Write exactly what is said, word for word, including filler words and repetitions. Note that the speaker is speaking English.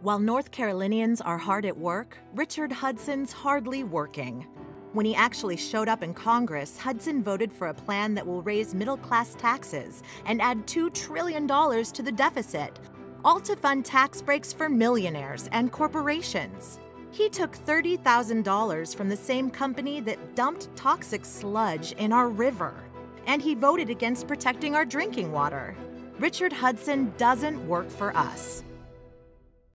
While North Carolinians are hard at work, Richard Hudson's hardly working. When he actually showed up in Congress, Hudson voted for a plan that will raise middle-class taxes and add two trillion dollars to the deficit, all to fund tax breaks for millionaires and corporations. He took thirty thousand dollars from the same company that dumped toxic sludge in our river. And he voted against protecting our drinking water. Richard Hudson doesn't work for us.